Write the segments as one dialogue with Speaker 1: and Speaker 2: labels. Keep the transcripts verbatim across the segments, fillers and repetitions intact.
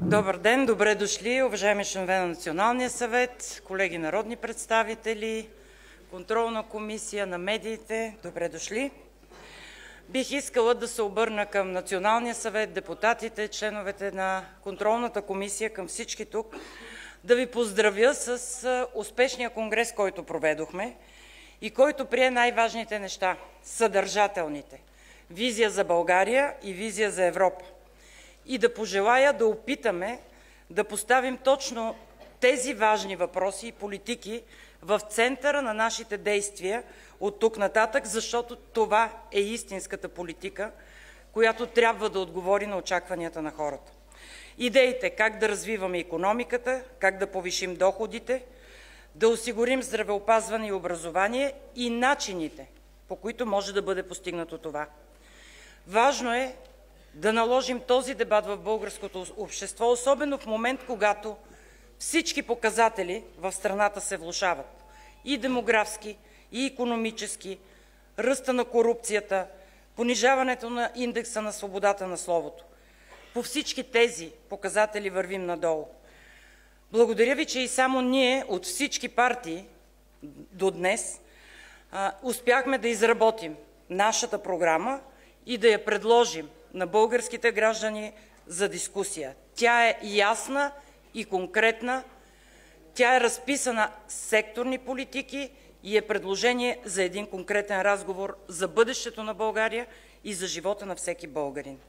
Speaker 1: Добър ден, добре дошли, уважаеми членове на Националния съвет, колеги народни представители, контролна комисия на медиите, добре дошли. Бих искала да се обърна към Националния съвет, депутатите, членовете на контролната комисия, към всички тук, да ви поздравя с успешния конгрес, който проведохме и който прие най-важните неща, съдържателните – визия за България и визия за Европа. И да пожелая да опитаме да поставим точно тези важни въпроси и политики в центъра на нашите действия от тук нататък, защото това е истинската политика, която трябва да отговори на очакванията на хората. Идеите как да развиваме икономиката, как да повишим доходите, да осигурим здравеопазване и образование и начините, по които може да бъде постигнато това. Важно е да наложим този дебат в българското общество, особено в момент, когато всички показатели в страната се влошават – и демографски, и икономически, ръста на корупцията, понижаването на индекса на свободата на словото. По всички тези показатели вървим надолу. Благодаря ви, че и само ние от всички партии до днес успяхме да изработим нашата програма и да я предложим на българските граждани за дискусия. Тя е ясна и конкретна, тя е разписана с секторни политики и е предложение за един конкретен разговор за бъдещето на България и за живота на всеки българин.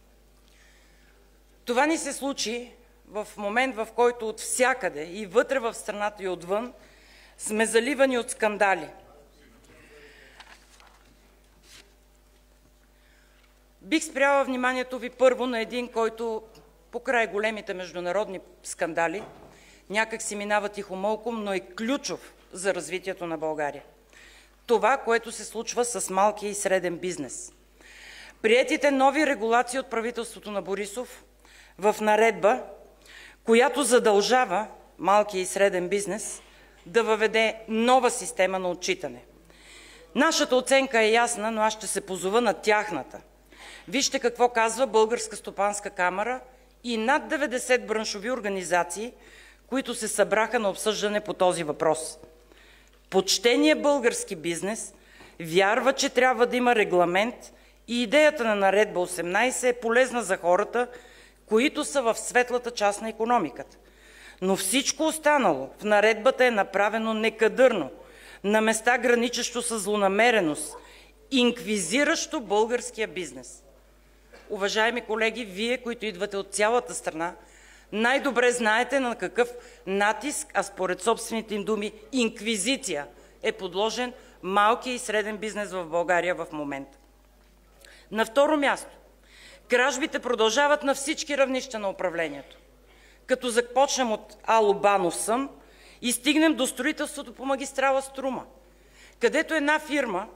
Speaker 1: Това ни се случи в момент, в който от всякъде и вътре в страната и отвън сме заливани от скандали. Бих спряла вниманието ви първо на един, който покрай големите международни скандали някак си минава тихомълком, но е ключов за развитието на България. Това, което се случва с малкия и среден бизнес. Приетите нови регулации от правителството на Борисов в наредба, която задължава малкия и среден бизнес да въведе нова система на отчитане. Нашата оценка е ясна, но аз ще се позова на тяхната. Вижте какво казва Българска стопанска камара и над деветдесет браншови организации, които се събраха на обсъждане по този въпрос. Почтеният български бизнес вярва, че трябва да има регламент и идеята на Наредба осемнадесет е полезна за хората, които са в светлата част на икономиката. Но всичко останало в наредбата е направено некадърно, на места граничещо със злонамереност, инквизиращо българския бизнес. Уважаеми колеги, вие, които идвате от цялата страна, най-добре знаете на какъв натиск, а според собствените им думи инквизиция, е подложен малкия и среден бизнес в България в момента. На второ място, кражбите продължават на всички равнища на управлението. Като започнем от Ало Банов сън и стигнем до строителството по магистрала Струма, където една фирма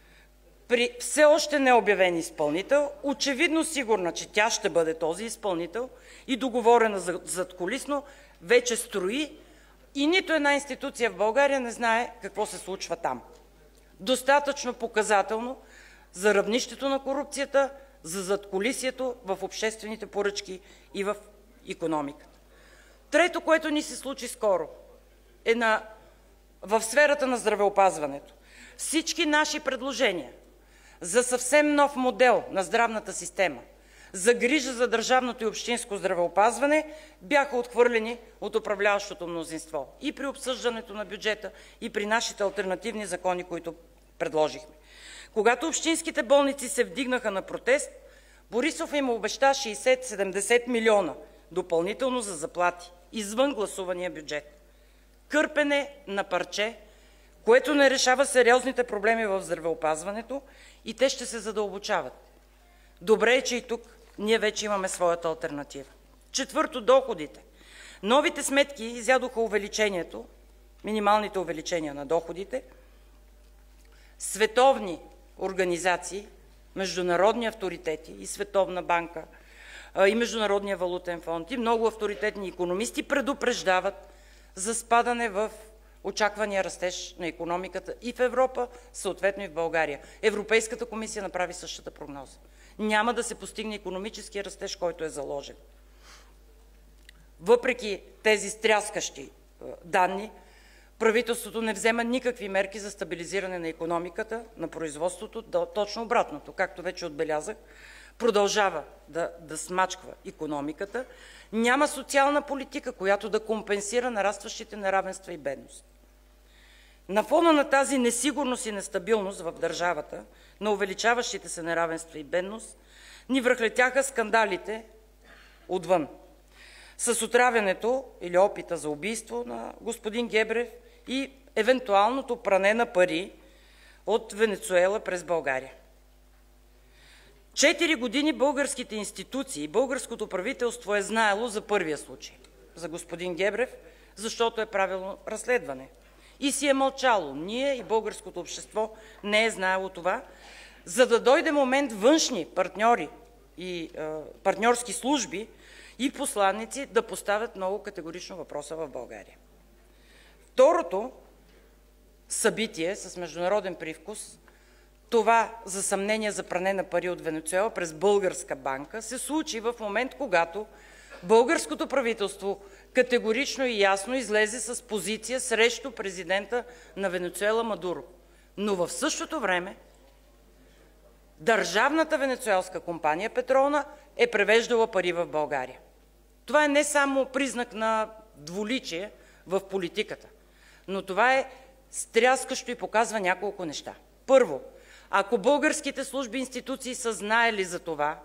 Speaker 1: при все още необявен изпълнител, очевидно сигурна, че тя ще бъде този изпълнител и договорена задкулисно, вече строи и нито една институция в България не знае какво се случва там. Достатъчно показателно за равнището на корупцията, за задкулисието в обществените поръчки и в икономиката. Трето, което ни се случи скоро, е на, в сферата на здравеопазването. Всички наши предложения за съвсем нов модел на здравната система, за грижа за държавното и общинско здравеопазване бяха отхвърлени от управляващото мнозинство и при обсъждането на бюджета, и при нашите алтернативни закони, които предложихме. Когато общинските болници се вдигнаха на протест, Борисов им обеща шейсет-седемдесет милиона допълнително за заплати, извън гласувания бюджет. Кърпене на парче, което не решава сериозните проблеми в здравеопазването и те ще се задълбочават. Добре е, че и тук ние вече имаме своята алтернатива. Четвърто, доходите. Новите сметки изядоха увеличението, минималните увеличения на доходите. Световни организации, международни авторитети и Световна банка, и Международния валутен фонд, и много авторитетни икономисти предупреждават за спадане в очаквания растеж на икономиката и в Европа, съответно и в България. Европейската комисия направи същата прогноза. Няма да се постигне икономическия растеж, който е заложен. въпреки тези стряскащи данни, правителството не взема никакви мерки за стабилизиране на икономиката, на производството, точно обратното. Както вече отбелязах, продължава да, да смачква икономиката, няма социална политика, която да компенсира нарастващите неравенства и бедност. На фона на тази несигурност и нестабилност в държавата, на увеличаващите се неравенства и бедност, ни връхлетяха скандалите отвън. С отравянето или опита за убийство на господин Гебрев и евентуалното пране на пари от Венецуела през България. Четири години българските институции, българското правителство е знаело за първия случай, за господин Гебрев, защото е правилно разследване. И си е мълчало. Ние и българското общество не е знаело това, за да дойде момент външни партньори и е, партньорски служби и посланици да поставят много категорично въпроса в България. Второто събитие с международен привкус, това за съмнение за пране на пари от Венецуела през българска банка, се случи в момент, когато българското правителство категорично и ясно излезе с позиция срещу президента на Венецуела Мадуро. Но в същото време държавната венецуелска компания Петролна е превеждала пари в България. Това е не само признак на двуличие в политиката, но това е стряскащо и показва няколко неща. Първо, ако българските служби и институции са знаели за това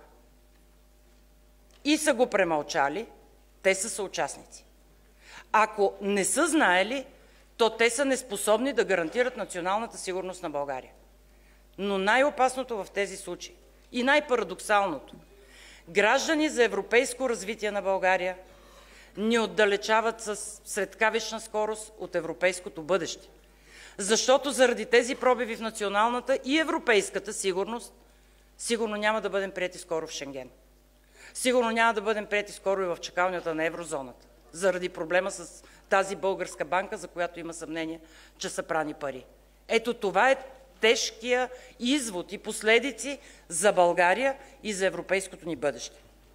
Speaker 1: и са го премълчали, те са съучастници. Ако не са знаели, то те са неспособни да гарантират националната сигурност на България. Но най-опасното в тези случаи и най-парадоксалното, граждани за европейско развитие на България ни отдалечават с светкавична скорост от европейското бъдеще. Защото заради тези пробиви в националната и европейската сигурност, сигурно няма да бъдем приети скоро в Шенген. Сигурно няма да бъдем приети скоро и в чакалнята на еврозоната, заради проблема с тази българска банка, за която има съмнение, че са прани пари. Ето това е тежкия извод и последици за България и за европейското ни бъдеще.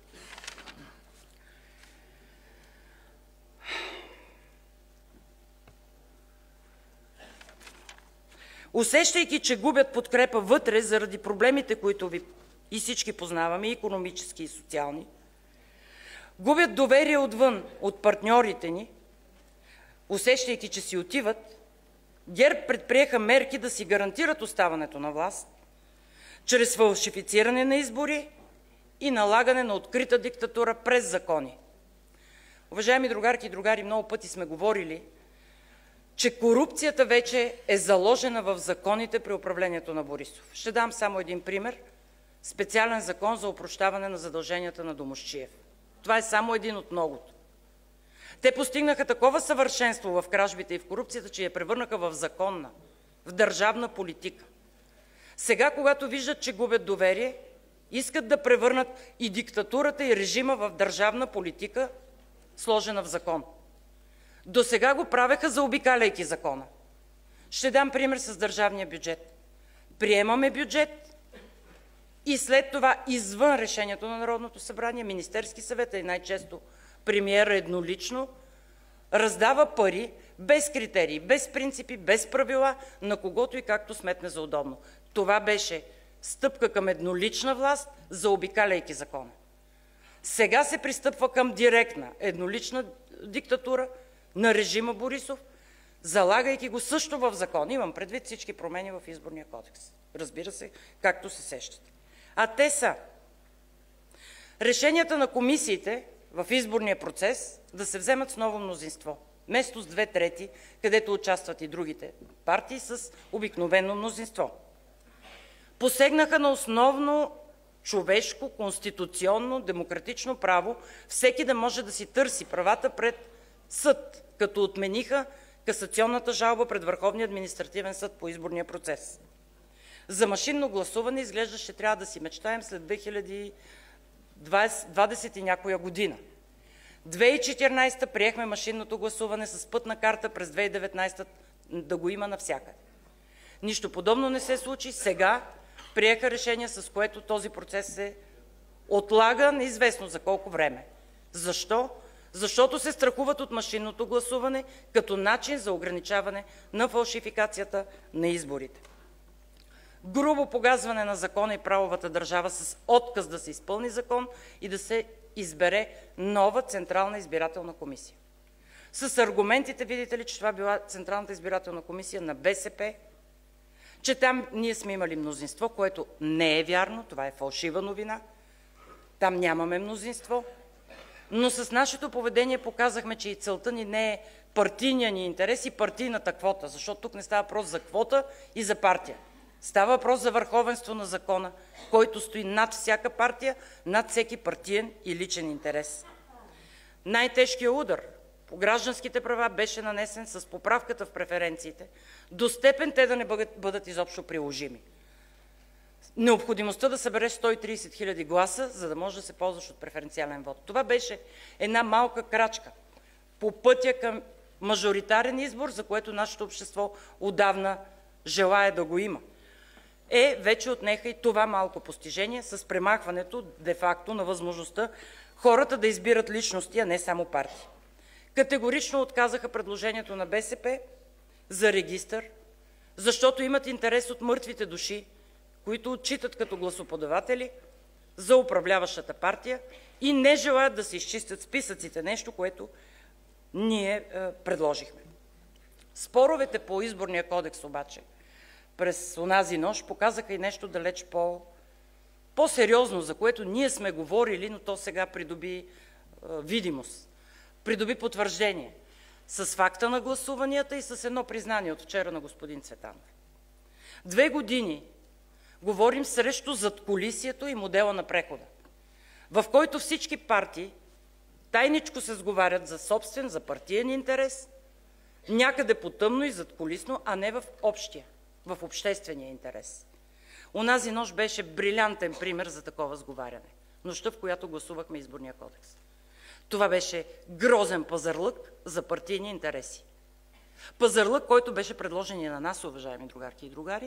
Speaker 1: Усещайки, че губят подкрепа вътре заради проблемите, които ви и всички познаваме, и икономически, и социални, губят доверие отвън, от партньорите ни, усещайки, че си отиват, ГЕРБ предприеха мерки да си гарантират оставането на власт чрез фалшифициране на избори и налагане на открита диктатура през закони. Уважаеми другарки и другари, много пъти сме говорили, че корупцията вече е заложена в законите при управлението на Борисов. Ще дам само един пример. Специален закон за опрощаване на задълженията на Домусчиев. Това е само един от многото. Те постигнаха такова съвършенство в кражбите и в корупцията, че я превърнаха в законна, в държавна политика. Сега, когато виждат, че губят доверие, искат да превърнат и диктатурата, и режима в държавна политика, сложена в закон. Досега го правеха, заобикаляйки закона. Ще дам пример с държавния бюджет. Приемаме бюджет и след това, извън решението на Народното събрание, Министерски съвет и най-често премиера еднолично раздава пари без критерии, без принципи, без правила, на когото и както сметне за удобно. Това беше стъпка към еднолична власт, заобикаляйки закона. Сега се пристъпва към директна еднолична диктатура на режима Борисов, залагайки го също в закон. Имам предвид всички промени в Изборния кодекс. Разбира се, както се сещате. А те са решенията на комисиите в изборния процес да се вземат с ново мнозинство, вместо с две трети, където участват и другите партии с обикновено мнозинство. Посегнаха на основно човешко, конституционно, демократично право всеки да може да си търси правата пред съд, като отмениха касационната жалба пред Върховния административен съд по изборния процес. За машинно гласуване изглежда ще трябва да си мечтаем след две хиляди двадесета и някоя година. две хиляди и четиринадесета приехме машинното гласуване с пътна карта, през две хиляди и деветнадесета да го има навсякъде. Нищо подобно не се случи. Сега приеха решение, с което този процес се отлага неизвестно за колко време. Защо? защото се страхуват от машинното гласуване като начин за ограничаване на фалшификацията на изборите. Грубо погазване на закона и правовата държава с отказ да се изпълни закон и да се избере нова Централна избирателна комисия. С аргументите, видите ли, че това била Централната избирателна комисия на БСП, че там ние сме имали мнозинство, което не е вярно, това е фалшива новина. Там нямаме мнозинство, но с нашето поведение показахме, че и целта ни не е партийния ни интерес и партийната квота, защото тук не става въпрос за квота и за партия. Става въпрос за върховенство на закона, който стои над всяка партия, над всеки партиен и личен интерес. Най-тежкият удар по гражданските права беше нанесен с поправката в преференциите, до степен те да не бъдат, бъдат изобщо приложими. Необходимостта да събереш сто и тридесет хиляди гласа, за да можеш да се ползваш от преференциален вот. Това беше една малка крачка по пътя към мажоритарен избор, за което нашето общество отдавна желае да го има. Е, вече отнеха и това малко постижение с премахването де-факто на възможността хората да избират личности, а не само партии. Категорично отказаха предложението на БСП за регистър, защото имат интерес от мъртвите души, които отчитат като гласоподаватели за управляващата партия и не желаят да се изчистят списъците, нещо, което ние е, предложихме. Споровете по Изборния кодекс обаче през онази нощ показаха и нещо далеч по, по-сериозно, за което ние сме говорили, но то сега придоби е, видимост, придоби потвърждение с факта на гласуванията и с едно признание от вчера на господин Цветанов. Две години говорим срещу задкулисието и модела на прехода, в който всички партии тайничко се сговарят за собствен, за партиен интерес, някъде потъмно и задкулисно, а не в общия, в обществения интерес. Онази нощ беше брилянтен пример за такова сговаряне. Нощта, в която гласувахме Изборния кодекс. Това беше грозен пазарлък за партийни интереси. Пазарлък, който беше предложен и на нас, уважаеми другарки и другари,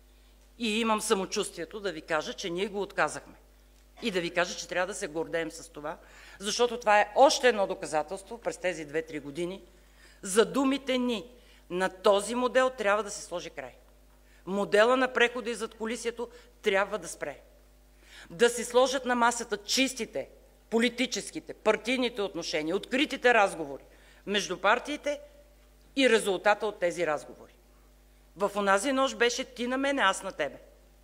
Speaker 1: и имам самочувствието да ви кажа, че ние го отказахме. И да ви кажа, че трябва да се гордеем с това, защото това е още едно доказателство през тези две-три години за думите ни. На този модел трябва да се сложи край. Модела на прехода и задкулисието трябва да спре. Да се сложат на масата чистите, политическите, партийните отношения, откритите разговори между партиите и резултата от тези разговори. В онази нощ беше ти на мене, аз на тебе.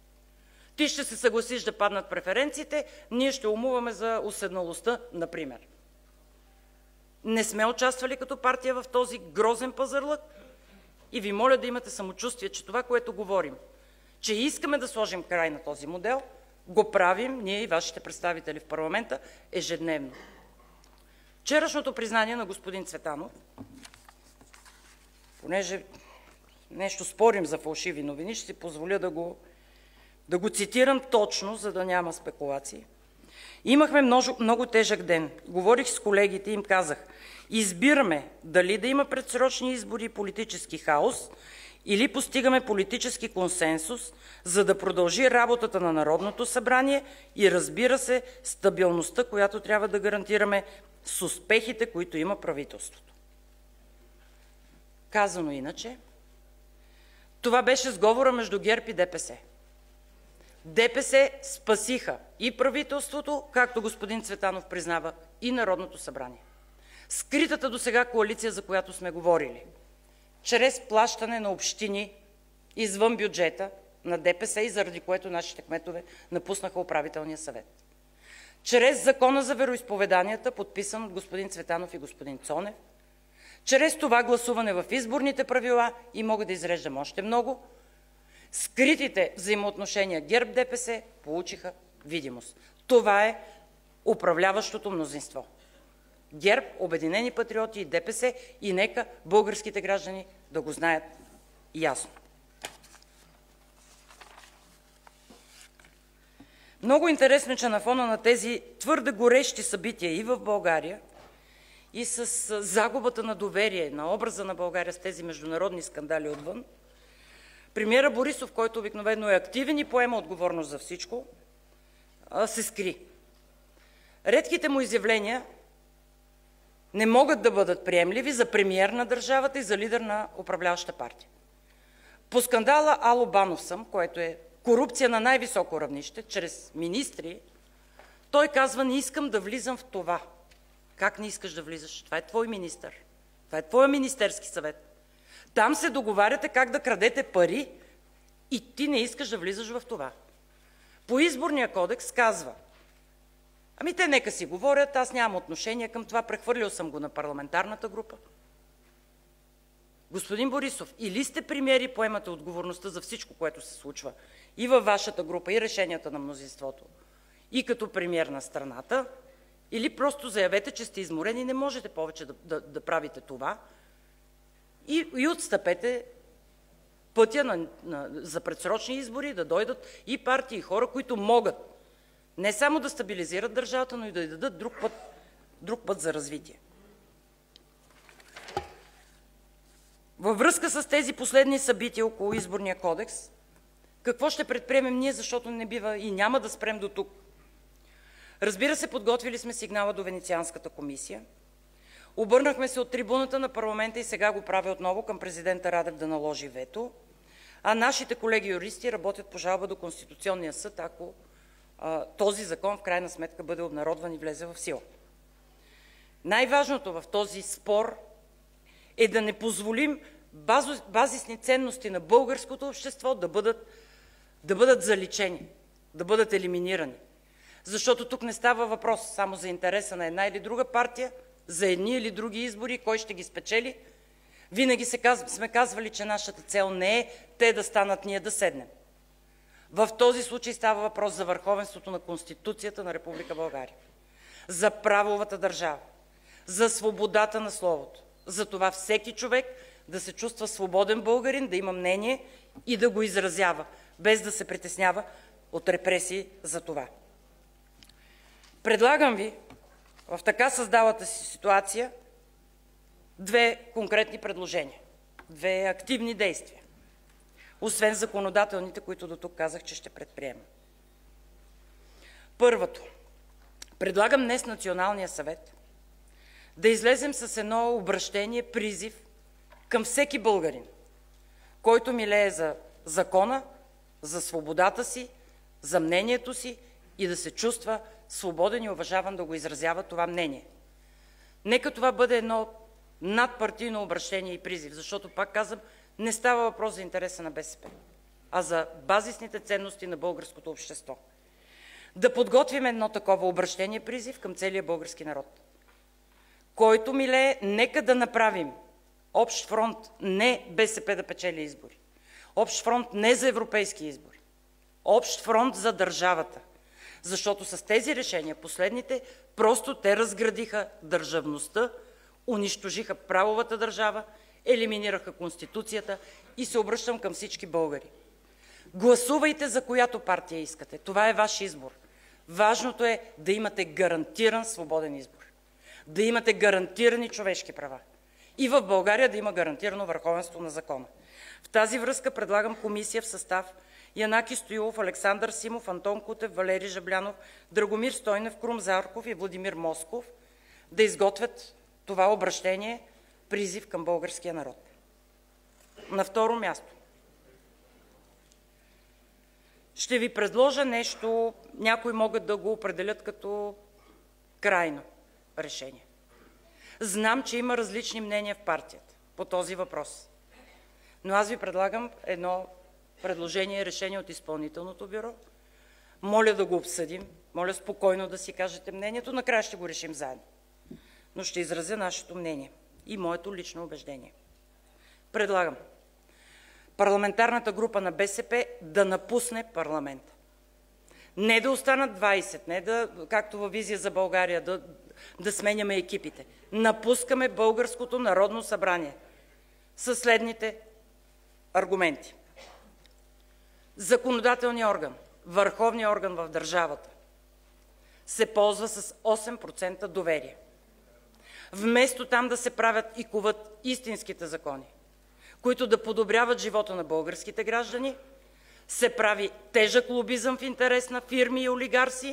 Speaker 1: Ти ще се съгласиш да паднат преференциите, ние ще умуваме за уседналостта, например. Не сме участвали като партия в този грозен пазарлък и ви моля да имате самочувствие, че това, което говорим, че искаме да сложим край на този модел, го правим ние и вашите представители в парламента ежедневно. Вчерашното признание на господин Цветанов, понеже нещо спорим за фалшиви новини, ще си позволя да го, да го цитирам точно, за да няма спекулации. Имахме много, много тежък ден. Говорих с колегите и им казах, избираме дали да има предсрочни избори и политически хаос, или постигаме политически консенсус, за да продължи работата на Народното събрание и, разбира се, стабилността, която трябва да гарантираме с успехите, които има правителството. Казано иначе, това беше сговора между ГЕРБ и ДПС. ДПС спасиха и правителството, както господин Цветанов признава, и Народното събрание. Скритата досега коалиция, за която сме говорили, чрез плащане на общини извън бюджета на ДПС и заради което нашите кметове напуснаха управителния съвет. Чрез Закона за вероизповеданията, подписан от господин Цветанов и господин Цонев, чрез това гласуване в изборните правила, и мога да изреждам още много, скритите взаимоотношения ГЕРБ-ДПС получиха видимост. Това е управляващото мнозинство. ГЕРБ, Обединени патриоти и ДПС, и нека българските граждани да го знаят ясно. Много интересно, че на фона на тези твърде горещи събития и в България, и с загубата на доверие на образа на България с тези международни скандали отвън, премиера Борисов, който обикновено е активен и поема отговорност за всичко, се скри. Редките му изявления не могат да бъдат приемливи за премиер на държавата и за лидер на управляваща партия. По скандала Ало Банов съм, което е корупция на най-високо равнище, чрез министри, той казва: не искам да влизам в това. Как не искаш да влизаш? Това е твой министър. Това е твоя Министерски съвет. Там се договаряте как да крадете пари и ти не искаш да влизаш в това. По Изборния кодекс казва: ами те нека си говорят, аз нямам отношение към това, прехвърлил съм го на парламентарната група. Господин Борисов, или сте премиер и поемате отговорността за всичко, което се случва и във вашата група, и решенията на мнозинството, и като премиер на страната, или просто заявете, че сте изморени и не можете повече да, да, да правите това и, и отстъпете пътя на, на, за предсрочни избори, да дойдат и партии, и хора, които могат не само да стабилизират държавата, но и да й дадат друг път, друг път за развитие. Във връзка с тези последни събития около Изборния кодекс, какво ще предприемем ние, защото не бива и няма да спрем до тук? Разбира се, подготвили сме сигнала до Венецианската комисия, обърнахме се от трибуната на парламента и сега го правя отново към президента Радев да наложи вето, а нашите колеги юристи работят по жалба до Конституционния съд, ако а, този закон в крайна сметка бъде обнародван и влезе в сила. Най-важното в този спор е да не позволим базисни ценности на българското общество да бъдат, да бъдат заличени, да бъдат елиминирани. Защото тук не става въпрос само за интереса на една или друга партия, за едни или други избори, кой ще ги спечели. Винаги се казва, сме казвали, че нашата цел не е те да станат, ние да седнем. В този случай става въпрос за върховенството на Конституцията на Република България, за правовата държава, за свободата на словото, за това всеки човек да се чувства свободен българин, да има мнение и да го изразява, без да се притеснява от репресии за това. Предлагам ви в така създалата си ситуация две конкретни предложения, две активни действия, освен законодателните, които до тук казах, че ще предприема. Първото. Предлагам днес Националния съвет да излезем с едно обръщение, призив към всеки българин, който милее за закона, за свободата си, за мнението си и да се чувства свободен и уважаван да го изразява това мнение. Нека това бъде едно надпартийно обръщение и призив, защото, пак казвам, не става въпрос за интереса на БСП, а за базисните ценности на българското общество. Да подготвим едно такова обръщение, призив към целия български народ. Който милее, нека да направим общ фронт, не БСП да печели избори, общ фронт не за европейски избори, общ фронт за държавата. Защото с тези решения, последните, просто те разградиха държавността, унищожиха правовата държава, елиминираха Конституцията и се обръщам към всички българи. Гласувайте за която партия искате. Това е ваш избор. Важното е да имате гарантиран свободен избор, да имате гарантирани човешки права и в България да има гарантирано върховенство на закона. В тази връзка предлагам комисия в състав Янаки Стоилов, Александър Симов, Антон Кутев, Валери Жаблянов, Драгомир Стойнев, Крум Зарков и Владимир Москов да изготвят това обръщение, призив към българския народ. На второ място ще ви предложа нещо, някои могат да го определят като крайно решение. Знам, че има различни мнения в партията по този въпрос, но аз ви предлагам едно предложение и решение от Изпълнителното бюро. Моля да го обсъдим, моля спокойно да си кажете мнението, накрая ще го решим заедно. Но ще изразя нашето мнение и моето лично убеждение. Предлагам парламентарната група на БСП да напусне парламента. Не да останат двайсет, не да, както във Визия за България, да, да сменяме екипите. Напускаме Българското народно събрание със следните аргументи. Законодателният орган, върховният орган в държавата, се ползва с осем процента доверие. Вместо там да се правят и куват истинските закони, които да подобряват живота на българските граждани, се прави тежък лобизъм в интерес на фирми и олигарси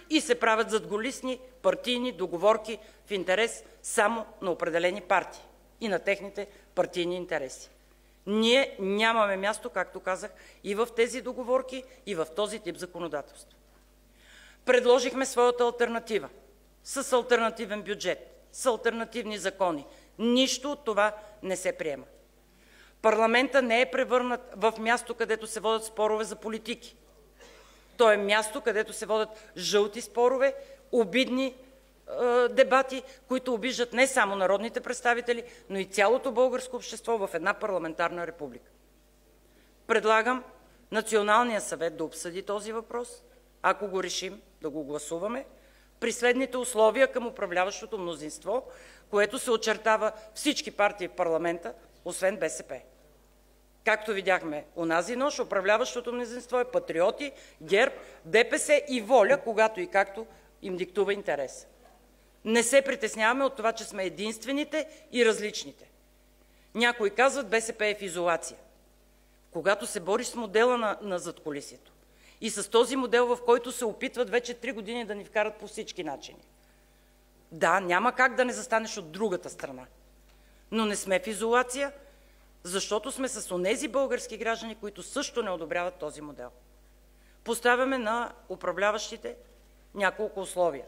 Speaker 1: и се правят задкулисни партийни договорки в интерес само на определени партии и на техните партийни интереси. Ние нямаме място, както казах, и в тези договорки, и в този тип законодателство. Предложихме своята алтернатива с алтернативен бюджет, с алтернативни закони. Нищо от това не се приема. Парламентът не е превърнат в място, където се водят спорове за политики. То е място, където се водят жълти спорове, обидни е, дебати, които обиждат не само народните представители, но и цялото българско общество в една парламентарна република. Предлагам Националния съвет да обсъди този въпрос, ако го решим, да го гласуваме, при следните условия към управляващото мнозинство, което се очертава всички партии в парламента, освен БСП. Както видяхме онази нощ, управляващото мнозинство е Патриоти, ГЕРБ, ДПС и ВОЛЯ, когато и както им диктува интерес. Не се притесняваме от това, че сме единствените и различните. Някои казват, БСП е в изолация. Когато се бориш с модела на, на задкулисието и с този модел, в който се опитват вече три години да ни вкарат по всички начини. Да, няма как да не застанеш от другата страна, но не сме в изолация, защото сме с онези български граждани, които също не одобряват този модел. Поставяме на управляващите няколко условия.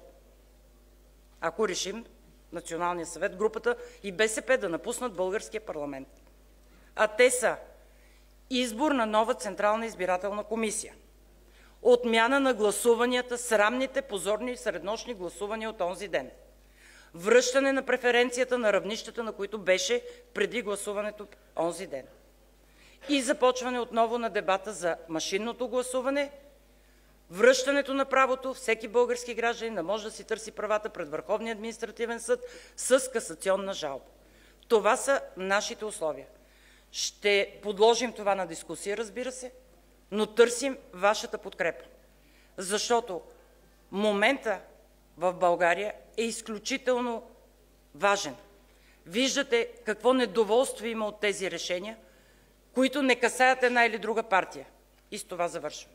Speaker 1: Ако решим Националния съвет, групата и БСП да напуснат българския парламент. А те са избор на нова Централна избирателна комисия, отмяна на гласуванията, срамните, позорни и среднощни гласувания от онзи ден, връщане на преференцията на равнищата, на които беше преди гласуването онзи ден, и започване отново на дебата за машинното гласуване, връщането на правото всеки български гражданин да може да си търси правата пред Върховния административен съд с касационна жалба. Това са нашите условия. Ще подложим това на дискусия, разбира се, но търсим вашата подкрепа, защото момента в България е изключително важен. Виждате какво недоволство има от тези решения, които не касаят една или друга партия. И с това завършвам.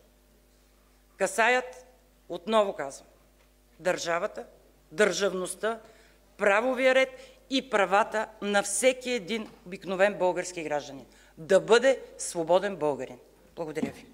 Speaker 1: Касаят, отново казвам, държавата, държавността, правовия ред и правата на всеки един обикновен български гражданин. Да бъде свободен българин. Благодаря ви.